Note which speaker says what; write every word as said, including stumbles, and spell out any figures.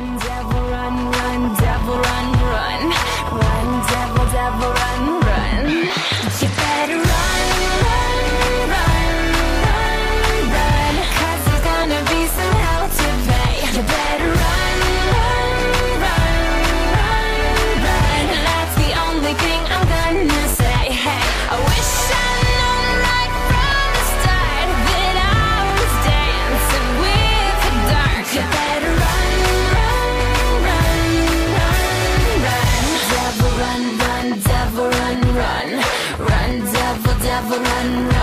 Speaker 1: Run, devil, run, run, devil, run, run. Run, devil, devil, run, run. You better run, run, run, run, run. Cause there's gonna be some hell to pay. You better run, run, run, run, run. That's the only thing I'm gonna say. Hey, I wish I'd known right from the start that I was dancing with the dark. You better run, run, run, run, run. Devil, run, run, devil, run, run. Run, devil, devil, run, run.